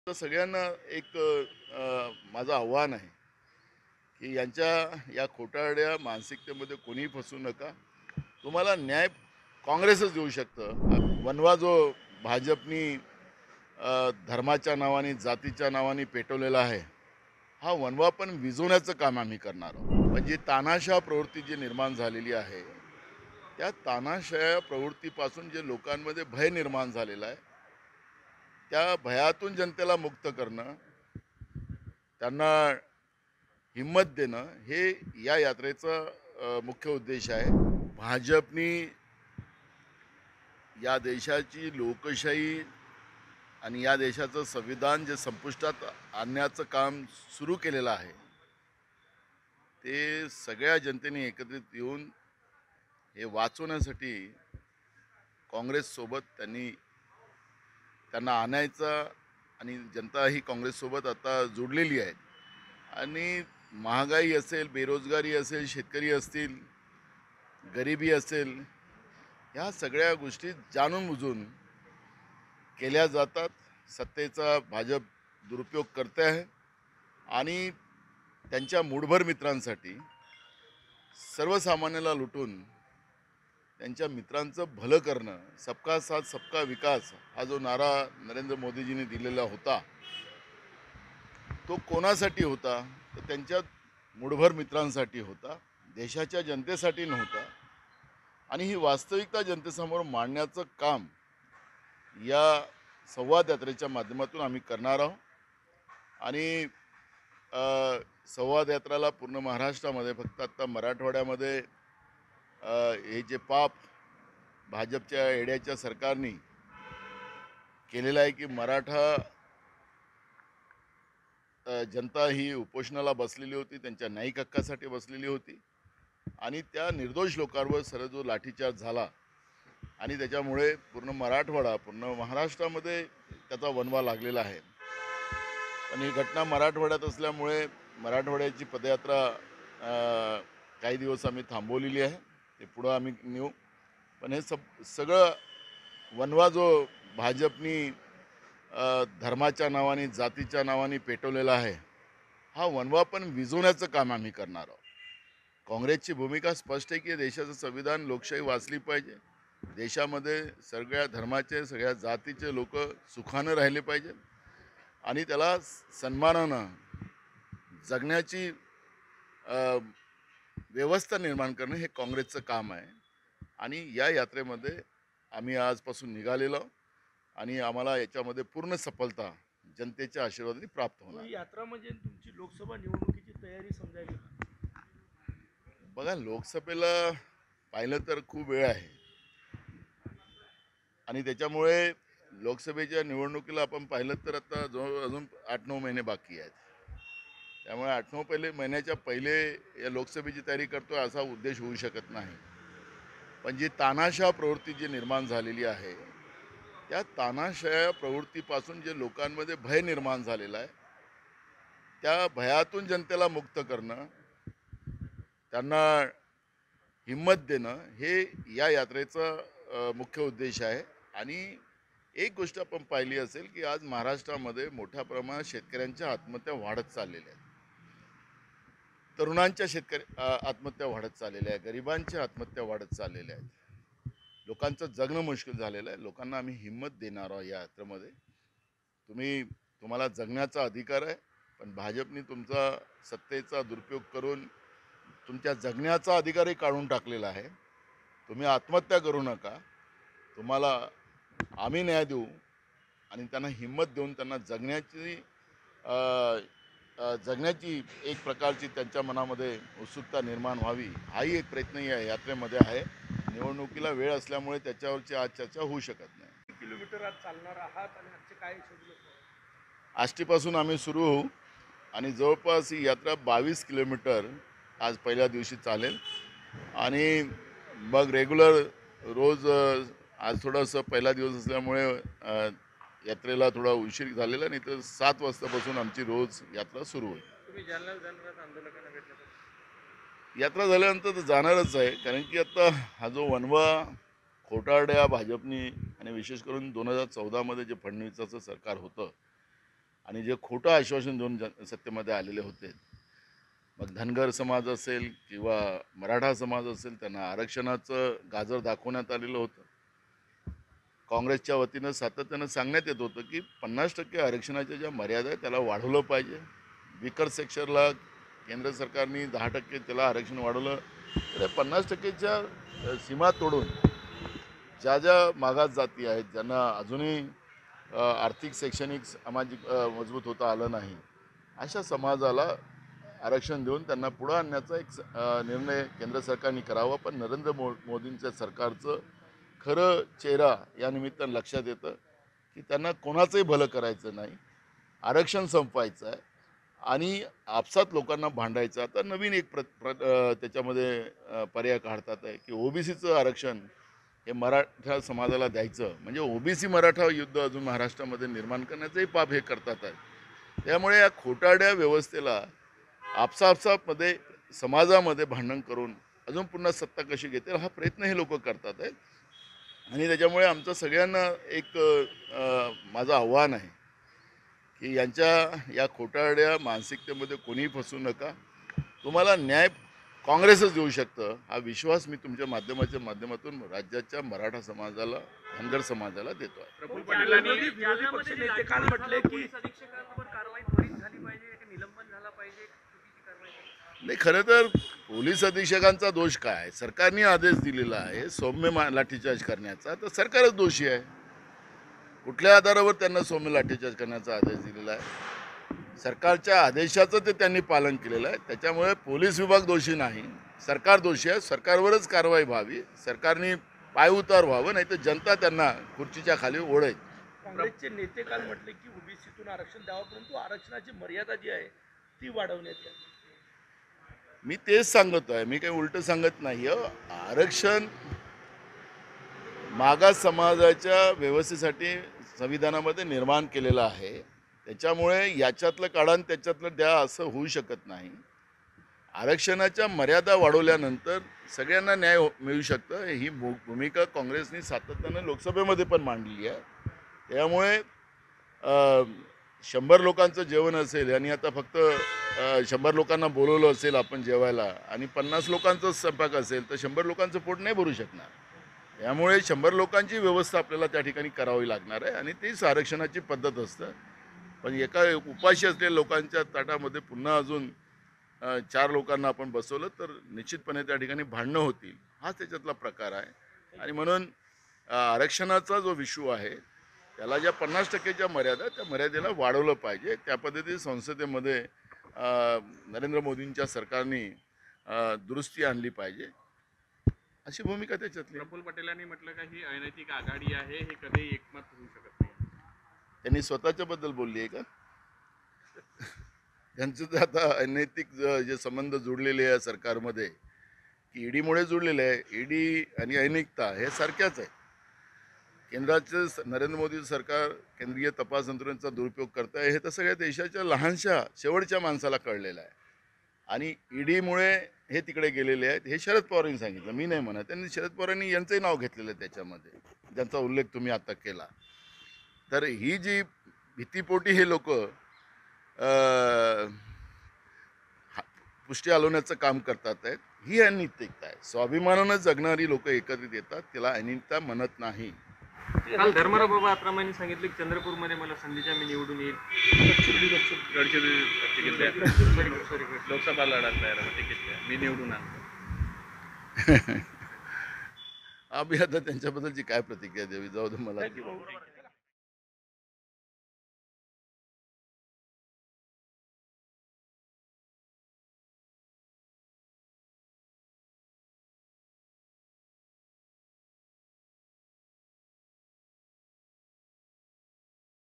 तर सगळ्यांना एक माझं आव्हान आहे की यांच्या या खोटारड्या मानसिकतेमध्ये कोणीही फसू नका. तुम्हाला न्याय काँग्रेसच देऊ शकतं. वनवा जो भाजपनी धर्माच्या नावाने जातीच्या नावाने पेटवलेला आहे, हा वनवा पण विझवण्याचं काम आम्ही करणार आहोत. म्हणजे तानाशाह प्रवृत्ती जी निर्माण झालेली आहे, त्या तानाशाह प्रवृत्तीपासून जे लोकांमध्ये भय निर्माण झालेला आहे, त्या भयातून जनतेला मुक्त करणं, त्यांना हिम्मत देणं, हे या यात्रेचा मुख्य उद्देश आहे. भाजपनी या देशाची लोकशाही आणि या देशाचं संविधान जे संपुष्टात आणण्याचं काम सुरू केलेलं आहे, ते सगळ्या जनतेने एकत्रित येऊन हे वाचवण्यासाठी काँग्रेससोबत त्यांना आणायचा. आणि जनता ही काँग्रेससोबत आता जोडलेली आहे. आणि महागाई असेल, बेरोजगारी असेल, शेतकरी असतील, गरिबी असेल, ह्या सगळ्या गोष्टी जाणून बुजून केल्या जातात. सत्तेचा भाजप दुरुपयोग करते आहे आणि त्यांच्या मूठभर मित्रांसाठी सर्वसामान्याला लुटून त्यांच्या मित्रांचं भलं करणं, सबका साथ सबका विकास हा जो नारा नरेंद्र मोदीजींनी दिलेला होता, तो कोणासाठी होता? तर त्यांच्या मूठभर मित्रांसाठी होता, देशाच्या जनतेसाठी नव्हता. आणि ही वास्तविकता जनतेसमोर मांडण्याचं काम या संवाद यात्रेच्या माध्यमातून आम्ही करणार आहोत. आणि संवाद यात्राला पूर्ण महाराष्ट्रामध्ये, फक्त आत्ता मराठवाड्यामध्ये हे जे पाप भाजपच्या येड्याच्या सरकारने केलेलं आहे की मराठा जनता ही उपोषणाला बसलेली होती, त्यांच्या न्यायिक हक्कासाठी बसलेली होती. आणि त्या निर्दोष लोकांवर सरळ जो लाठीचार्ज झाला आणि त्याच्यामुळे पूर्ण मराठवाडा, पूर्ण महाराष्ट्रामध्ये त्याचा वणवा लागलेला आहे. पण ही घटना मराठवाड्यात असल्यामुळे मराठवाड्याची पदयात्रा काही दिवस आम्ही थांबवलेली आहे. ते पुढं आम्ही नेऊ. पण हे सगळं वणवा जो भाजपनी धर्माच्या नावाने जातीच्या नावाने पेटवलेला आहे, हा वणवा पण विझवण्याचं काम आम्ही करणार आहोत. काँग्रेसची भूमिका स्पष्ट आहे की देशाचं संविधान, लोकशाही वाचली पाहिजे. देशामध्ये सगळ्या धर्माचे, सगळ्या जातीचे लोक सुखानं राहिले पाहिजे आणि त्याला सन्मानानं जगण्याची अ, व्यवस्था निर्माण करणं हे काँग्रेसचं काम आहे. आणि या यात्रेमध्ये आम्ही आजपासून निघालेलो आहोत आणि आम्हाला याच्यामध्ये पूर्ण सफलता जनतेच्या आशीर्वादाने प्राप्त होणार. ही यात्रा म्हणजे तुमची लोकसभा निवडणुकीची तयारी समजायली का? बघा, लोकसभेला पाहिलं तर खूप वेळ आहे आणि त्याच्यामुळे लोकसभेच्या निवडणुकीला आपण पाहिलं तर आता जवळ अजून 8-9 महिने बाकी आहेत. त्यामुळे 8-9 महिन्याच्या पहिले या लोकसभेची तयारी करतोय असा उद्देश होऊ शकत नाही. पण जी तानाशाह प्रवृत्ती जी निर्माण झालेली आहे, त्या तानाशाह प्रवृत्तीपासून जे लोकांमध्ये भय निर्माण झालेला आहे, त्या भयातून जनतेला मुक्त करणं, त्यांना हिम्मत देणं, हे या यात्रेचा मुख्य उद्देश आहे. आणि एक गोष्ट आपण पाहिली असेल की आज महाराष्ट्रामध्ये मोठ्या प्रमाणात शेतकऱ्यांच्या आत्महत्या वाढत चाललेल्या आहेत. तरुणांच्या आत्महत्या वाढत चाललेल्या आहेत, गरिबांच्या आत्महत्या वाढत चाललेल्या आहेत. लोकांचं जगणं मुश्किल झालेलं आहे. लोकांना आम्ही हिम्मत देणार आहोत या यात्रेमध्ये. तुम्हाला जगण्याचा अधिकार आहे, पण भाजपने तुमचा सत्तेचा दुरुपयोग करून तुमच्या जगण्याचा अधिकारही काढून टाकलेला आहे. तुम्ही आत्महत्या करू नका. तुम्हाला आम्ही न्याय देऊ आणि त्यांना हिम्मत देऊन त्यांना अ, जगण्याची एक प्रकारची त्यांच्या मनामध्ये उत्सुकता निर्माण व्हावी, हाही एक प्रयत्न या यात्रेमध्ये आहे. निवडणुकीला वेळ असल्यामुळे त्याच्यावरची आज चर्चा होऊ शकत नाही. किती किलोमीटर आज चालणार आहात आणि आजचे काय शेड्यूल असणार? आष्टीपासून आम्ही सुरू होऊ आणि जवळपास ही यात्रा 22 किलोमीटर आज पहिल्या दिवशी चालेल. आणि मग रेग्युलर रोज आज थोडंसं पहिला दिवस असल्यामुळे यात्रेला थोडा उशीर झालेला, नाही तर 7 वाजतापासून आमची रोज यात्रा सुरू होईल. तुम्ही जालन्याला जाणार आहात आंदोलकांना भेटण्यासाठी? यात्रा झाल्यानंतर तर जाणारच आहे, कारण की आता हा जो वणवा खोटारड्या भाजपनी आणि विशेष करून 2014 मध्ये जे फडणवीसाचं सरकार होतं, आणि जे खोटं आश्वासन देऊन सत्तेमध्ये आलेले होते, मग धनगर समाज असेल किंवा मराठा समाज असेल, त्यांना आरक्षणाचं गाजर दाखवण्यात आलेलं होतं. काँग्रेसच्या वतीनं सातत्यानं सांगण्यात येत होतं की 50% आरक्षणाच्या ज्या मर्यादा आहे त्याला वाढवलं पाहिजे. विकर सेक्शनला केंद्र सरकारने 10% त्याला आरक्षण वाढवलं, तर 50%च्या सीमा तोडून ज्या ज्या मागास जाती आहेत, ज्यांना अजूनही आर्थिक शैक्षणिक सामाजिक मजबूत होता आलं नाही, अशा समाजाला आरक्षण देऊन त्यांना पुढं आणण्याचा एक निर्णय केंद्र सरकारने करावा. पण नरेंद्र मोदींच्या सरकारचं खरं चेहरा या निमित्तानं लक्षात येतं की त्यांना कोणाचंही भलं करायचं नाही, आरक्षण संपवायचं आहे आणि आपसात लोकांना भांडायचं. आता नवीन एक त्याच्यामध्ये पर्याय काढतात आहे की ओबीसीचं आरक्षण हे मराठा समाजाला द्यायचं, म्हणजे ओबीसी मराठा युद्ध अजून महाराष्ट्रामध्ये निर्माण करण्याचंही पाप हे करतात आहे. त्यामुळे या खोटारड्या व्यवस्थेला आपसामध्ये समाजामध्ये भांडण करून अजून पुन्हा सत्ता कशी घेतील हा प्रयत्न हे लोक करतात आहेत. आणि त्याच्यामुळे आमचं सगळ्यांना एक माझं आव्हान आहे की यांच्या या खोटारड्या मानसिकतेमध्ये कोणीही फसू नका. तुम्हाला न्याय काँग्रेसच देऊ शकतं, हा विश्वास मी तुमच्या माध्यमातून राज्याच्या मराठा समाजाला, धनगर समाजाला देतो आहे. प्रफुल्ल पटेलांनी विरोधी पक्ष नेते काल म्हटले की पोलीस अधीक्षकांवर कारवाई त्वरित झाली पाहिजे, की निलंबन झाला पाहिजे, चुकीची कारवाई झाली. नाही, खरं तर पोलीस अधीक्षकांचा दोष काय? सरकारने आदेश दिलेला आहे सौम्य लाठीचार्ज करण्याचा, तर सरकारच दोषी आहे. कुठल्या आधारावर त्यांना सौम्य लाठीचार्ज करण्याचा आदेश दिलेला आहे? सरकारच्या आदेशाचं ते त्यांनी पालन केलेलं आहे. त्याच्यामुळे पोलीस विभाग दोषी नाही, सरकार दोषी आहे. सरकारवरच कारवाई व्हावी, सरकारने पायउतार व्हावं, नाही तर जनता त्यांना खुर्चीच्या खाली ओढेल. काँग्रेसचे नेते काल म्हटले की ओबीसीतून आरक्षण द्यावं, परंतु आरक्षणाची मर्यादा जी आहे ती वाढवण्यात यावी. मी तेच सांगत आहे, मी काही उलटं सांगत नाही. आरक्षण मागास समाजाच्या व्यवस्थेसाठी संविधानामध्ये निर्माण केलेलं आहे. त्याच्यामुळे याच्यातलं काढा आणि त्याच्यातलं द्या असं होऊ शकत नाही. आरक्षणाच्या मर्यादा वाढवल्यानंतर सगळ्यांना न्याय मिळू शकतं, ही भूमिका काँग्रेसने सातत्यानं लोकसभेमध्ये पण मांडली आहे. त्यामुळे 100 लोकांचं जेवण असेल आणि आता फक्त 100 लोकांना बोलवलं असेल आपण जेवायला आणि 50 लोकांचं स्वयंपाक असेल तर 100 लोकांचं पोट नाही भरू शकणार. त्यामुळे 100 लोकांची व्यवस्था आपल्याला त्या ठिकाणी करावी लागणार आहे आणि तीच आरक्षणाची पद्धत असतं. पण एका उपाशी असलेल्या लोकांच्या ताटामध्ये पुन्हा अजून 4 लोकांना आपण बसवलं तर निश्चितपणे त्या ठिकाणी भांडणं होतील, हा त्याच्यातला प्रकार आहे. आणि म्हणून आरक्षणाचा जो इश्यू आहे त्याला ज्या 50%च्या मर्यादा, त्या मर्यादेला वाढवलं पाहिजे. त्या पद्धतीने संसदेमध्ये नरेंद्र मोदींच्या सरकारने दुरुस्ती आणली पाहिजे, अशी भूमिका त्याच्यातली. प्रफुल्ल पटेलांनी म्हटलं का ही अनैतिक आघाडी आहे, हे कधी एकमत होऊ शकत नाही. त्यांनी स्वतःच्याबद्दल बोलली आहे का? त्यांचं तर आता अनैतिक जे संबंध जुडलेले आहे सरकारमध्ये, की ईडीमुळे जुडलेले आहे. ईडी आणि अनैतिकता हे सारख्याच आहे. केंद्राचं नरेंद्र मोदी सरकार केंद्रीय तपास यंत्रणेचा दुरुपयोग करत आहे, हे तर सगळ्या देशाच्या लहानशा शेवटच्या माणसाला कळलेलं आहे. आणि ईडीमुळे हे तिकडे गेलेले आहेत हे शरद पवारांनी सांगितलं, मी नाही म्हणत. त्यांनी शरद पवारांनी यांचंही नाव घेतलेलं आहे त्याच्यामध्ये, ज्यांचा उल्लेख तुम्ही आता केला. तर ही जी भीतीपोटी हे लोक पुष्टी हलवण्याचं काम करतात आहेत, ही अनैतिकता आहे. स्वाभिमानानं जगणारी लोक एकत्रित येतात, त्याला अनैतिकता म्हणत नाही. काल धर्मराव बाबा आत्रामांनी सांगितलं की चंद्रपूरमध्ये मला संधीच्या मी निवडून येईल. लोकसभा लढत मी निवडून आणतो. आम्ही आता त्यांच्याबद्दलची काय प्रतिक्रिया द्यावी, जाऊ दे मला.